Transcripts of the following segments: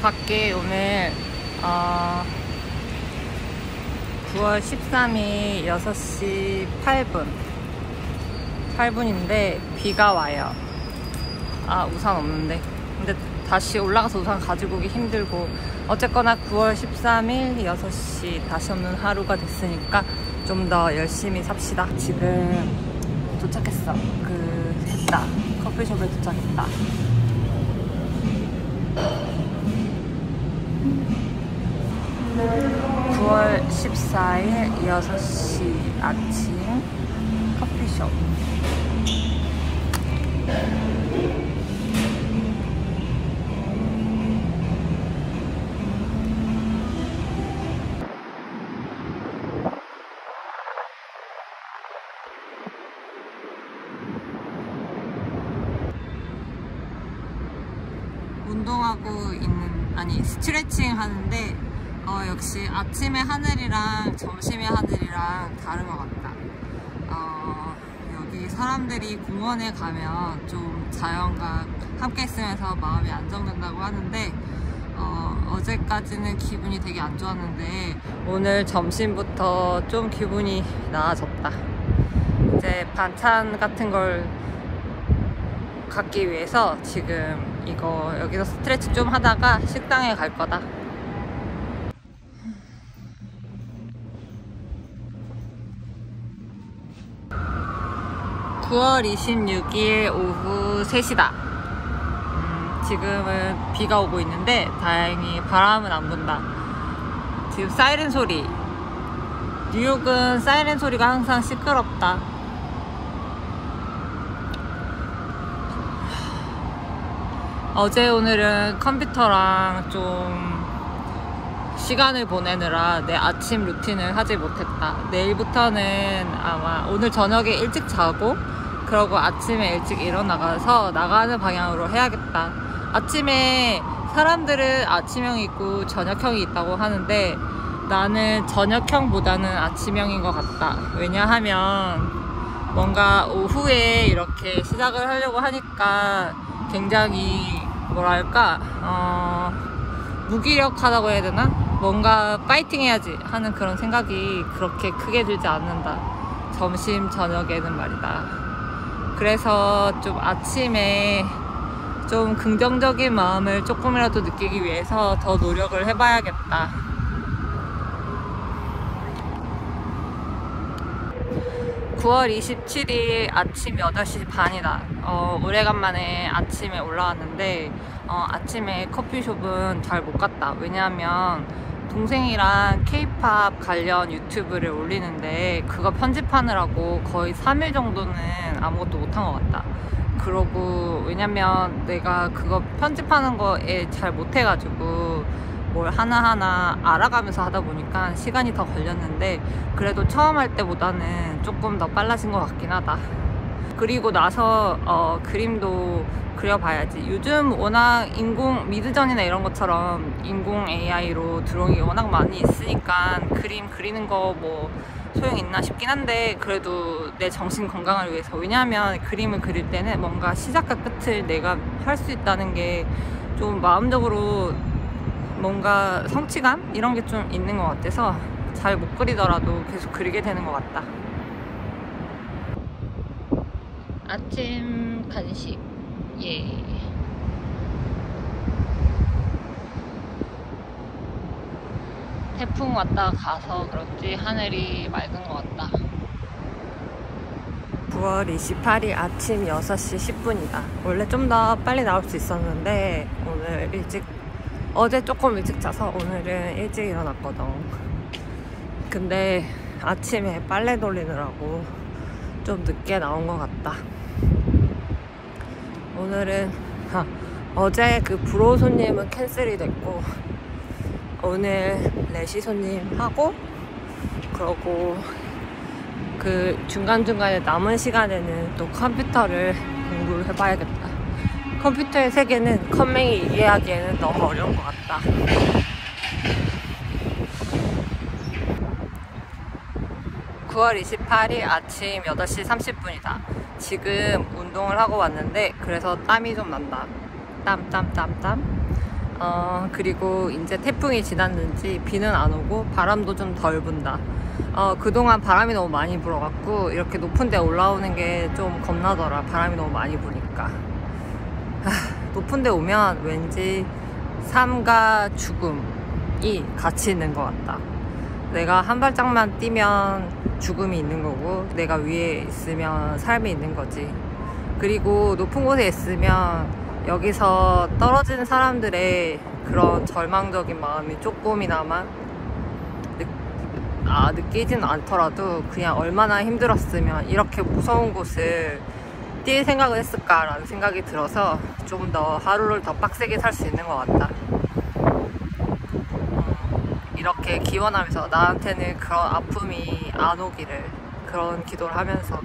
밖에 오늘 9월 13일 6시 8분인데 비가 와요. 우산 없는데. 근데 다시 올라가서 우산 가지고 오기 힘들고, 어쨌거나 9월 13일 6시 다시 없는 하루가 됐으니까 좀 더 열심히 삽시다. 지금 도착했어. 했다. 커피숍에 도착했다. 9월 14일 6시 아침 커피숍. 운동하고 스트레칭 하는데 역시 아침의 하늘이랑 점심의 하늘이랑 다른 것 같다. 여기 사람들이 공원에 가면 좀 자연과 함께 있으면서 마음이 안정된다고 하는데 어제까지는 기분이 되게 안 좋았는데 오늘 점심부터 좀 기분이 나아졌다. 이제 반찬 같은 걸 갖기 위해서 지금 여기서 스트레칭 좀 하다가 식당에 갈 거다. (9월 26일) 오후 3시다. 지금은 비가 오고 있는데 다행히 바람은 안 분다. 지금 사이렌 소리, 뉴욕은 사이렌 소리가 항상 시끄럽다. 어제 오늘은 컴퓨터랑 좀 시간을 보내느라 내 아침 루틴을 하지 못했다. 내일부터는 아마 오늘 저녁에 일찍 자고 그러고 아침에 일찍 일어나가서 나가는 방향으로 해야겠다. 아침에 사람들은 아침형이 있고 저녁형이 있다고 하는데 나는 저녁형보다는 아침형인 것 같다. 왜냐하면 뭔가 오후에 이렇게 시작을 하려고 하니까 굉장히 뭐랄까 무기력하다고 해야 되나? 뭔가 파이팅 해야지 하는 그런 생각이 그렇게 크게 들지 않는다. 점심 저녁에는 말이다. 그래서 좀 아침에 좀 긍정적인 마음을 조금이라도 느끼기 위해서 더 노력을 해봐야겠다. (9월 27일) 아침 8시 반이다. 오래간만에 아침에 올라왔는데 아침에 커피숍은 잘 못 갔다. 왜냐하면 동생이랑 케이팝 관련 유튜브를 올리는데 그거 편집하느라고 거의 3일 정도는 아무것도 못한 것 같다. 그러고 왜냐면 내가 그거 편집하는 거에 잘 못해가지고 뭘 하나하나 알아가면서 하다 보니까 시간이 더 걸렸는데 그래도 처음 할 때보다는 조금 더 빨라진 것 같긴 하다. 그리고 나서 그림도 그려봐야지. 요즘 워낙 미드전이나 이런 것처럼 인공 AI로 드로잉이 워낙 많이 있으니까 그림 그리는 거 뭐 소용 있나 싶긴 한데 그래도 내 정신 건강을 위해서. 왜냐하면 그림을 그릴 때는 뭔가 시작과 끝을 내가 할 수 있다는 게 좀 마음적으로 뭔가 성취감? 이런 게 좀 있는 것 같아서 잘 못 그리더라도 계속 그리게 되는 것 같다. 아침 간식. 예. 태풍 왔다 가서 그런지 하늘이 맑은 것 같다. 9월 28일 아침 6시 10분이다. 원래 좀 더 빨리 나올 수 있었는데 오늘 어제 조금 일찍 자서 오늘은 일찍 일어났거든. 근데 아침에 빨래 돌리느라고 좀 늦게 나온 것 같다. 오늘은 어제 브로우 손님은 캔슬이 됐고 오늘 레시 손님 하고 그러고 중간중간에 남은 시간에는 또 컴퓨터를 공부를 해봐야겠다. 컴퓨터의 세계는 컴맹이 이해하기에는 너무 어려운 것 같다. 9월 28일 아침 8시 30분이다. 지금 운동을 하고 왔는데 그래서 땀이 좀 난다. 땀. 그리고 이제 태풍이 지났는지 비는 안 오고 바람도 좀 덜 분다. 그동안 바람이 너무 많이 불어갖고 이렇게 높은 데 올라오는 게 좀 겁나더라. 바람이 너무 많이 부니까. 높은 데 오면 왠지 삶과 죽음이 같이 있는 것 같다. 내가 한 발짝만 뛰면 죽음이 있는 거고, 내가 위에 있으면 삶이 있는 거지. 그리고 높은 곳에 있으면 여기서 떨어진 사람들의 그런 절망적인 마음이 조금이나마 느끼진 않더라도 그냥 얼마나 힘들었으면 이렇게 무서운 곳을 뛸 생각을 했을까라는 생각이 들어서 좀 더 하루를 더 빡세게 살 수 있는 것 같다. 이렇게 기원하면서 나한테는 그런 아픔이 안 오기를, 그런 기도를 하면서.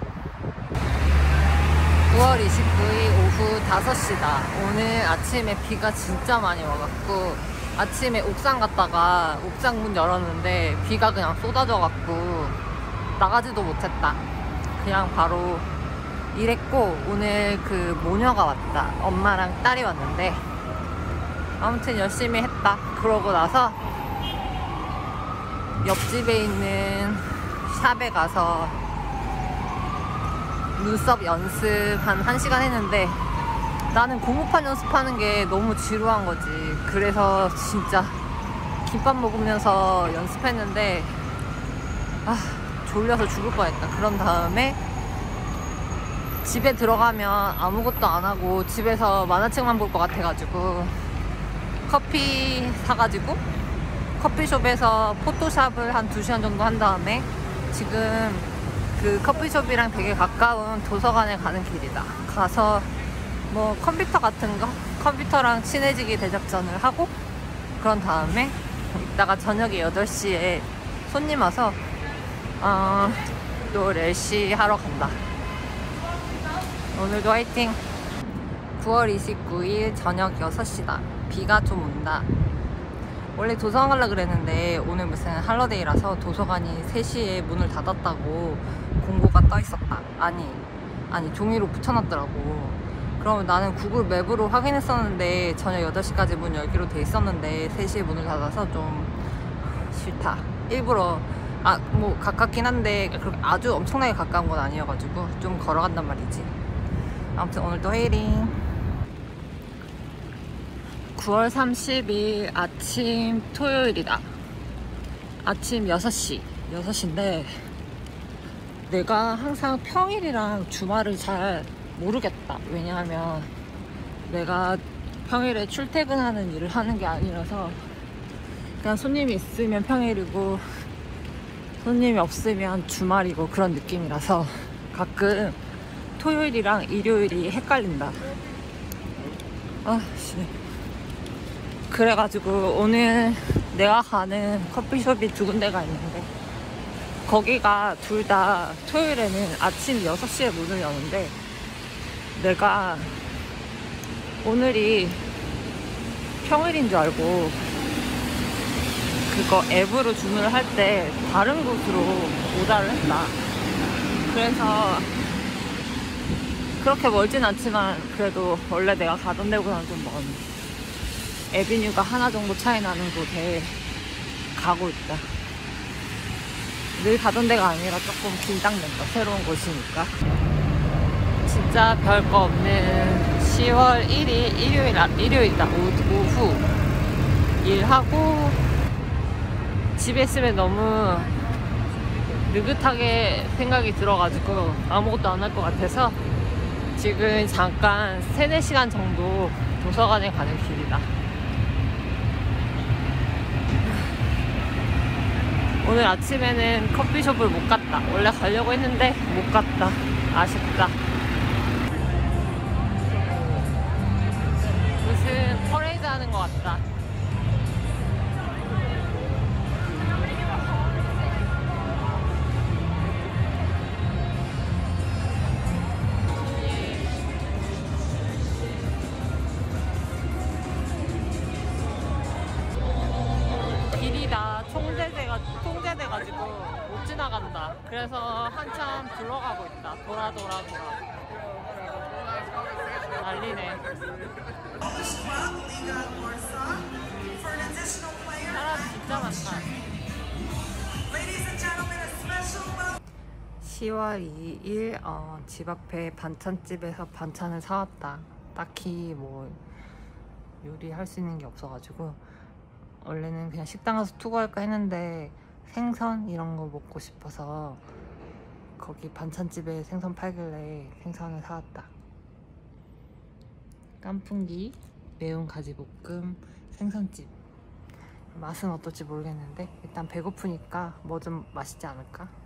9월 29일 오후 5시다. 오늘 아침에 비가 진짜 많이 와갖고 아침에 옥상 갔다가 옥상 문 열었는데 비가 그냥 쏟아져갖고 나가지도 못했다. 그냥 바로 일했고, 오늘 그 모녀가 왔다. 엄마랑 딸이 왔는데 아무튼 열심히 했다. 그러고 나서 옆집에 있는 샵에 가서 눈썹 연습 한 1시간 했는데 나는 고무판 연습하는 게 너무 지루한 거지. 그래서 진짜 김밥 먹으면서 연습했는데 졸려서 죽을 뻔했다. 그런 다음에 집에 들어가면 아무것도 안 하고 집에서 만화책만 볼 것 같아가지고 커피 사가지고 커피숍에서 포토샵을 한 2시간 정도 한 다음에 지금 그 커피숍이랑 되게 가까운 도서관에 가는 길이다. 가서 뭐 컴퓨터 같은 거, 컴퓨터랑 친해지기 대작전을 하고, 그런 다음에 이따가 저녁에 8시에 손님 와서 또 래시 하러 간다. 오늘도 화이팅! 9월 29일 저녁 6시다. 비가 좀 온다. 원래 도서관 가려고 그랬는데 오늘 무슨 할러데이라서 도서관이 3시에 문을 닫았다고 공고가 떠 있었다. 아니 종이로 붙여놨더라고. 그럼 나는 구글 맵으로 확인했었는데 저녁 8시까지 문 열기로 돼 있었는데 3시에 문을 닫아서 좀 싫다. 일부러 뭐 가깝긴 한데 그렇게 아주 엄청나게 가까운 건 아니어가지고 좀 걸어간단 말이지. 아무튼 오늘도 헤이링. 9월 30일 아침 토요일이다. 아침 6시인데 내가 항상 평일이랑 주말을 잘 모르겠다. 왜냐하면 내가 평일에 출퇴근하는 일을 하는 게 아니라서 그냥 손님이 있으면 평일이고 손님이 없으면 주말이고 그런 느낌이라서 가끔 토요일이랑 일요일이 헷갈린다. 그래가지고 오늘 내가 가는 커피숍이 2군데가 있는데 거기가 둘 다 토요일에는 아침 6시에 문을 여는데 내가 오늘이 평일인 줄 알고 그거 앱으로 주문을 할 때 다른 곳으로 오다를 했다. 그래서 그렇게 멀진 않지만 그래도 원래 내가 가던 데보다는 좀 먼 에비뉴가 하나 정도 차이 나는 곳에 가고 있다. 늘 가던 데가 아니라 조금 긴장된다. 새로운 곳이니까. 진짜 별거 없는 10월 1일 일요일이다. 오후 일하고 집에 있으면 너무 느긋하게 생각이 들어가지고 아무것도 안 할 것 같아서 지금 잠깐 3-4시간 정도 도서관에 가는 길이다. 오늘 아침에는 커피숍을 못 갔다. 원래 가려고 했는데 못 갔다. 아쉽다. 무슨 퍼레이드 하는 것 같다. 길이다 통제돼가지고 못 지나간다. 그래서 한참 둘러가고 있다. 돌아. 난리네. 사람 진짜 많다. 10월 2일 집 앞에 반찬집에서 반찬을 사왔다. 딱히 뭐 요리할 수 있는 게 없어가지고 원래는 그냥 식당 가서 투고할까 했는데 생선 이런 거 먹고 싶어서 거기 반찬집에 생선 팔길래 생선을 사왔다. 깐풍기, 매운 가지볶음, 생선찜. 맛은 어떨지 모르겠는데 일단 배고프니까 뭐 좀 맛있지 않을까?